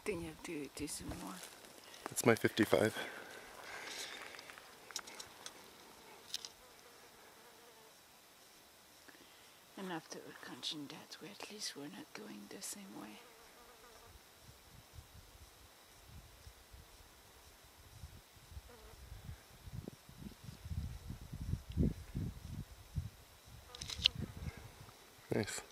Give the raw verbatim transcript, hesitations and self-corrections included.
think you have to do some more. That's my fifty-five. And after we're crunching that, we at least we're not going the same way. Nice.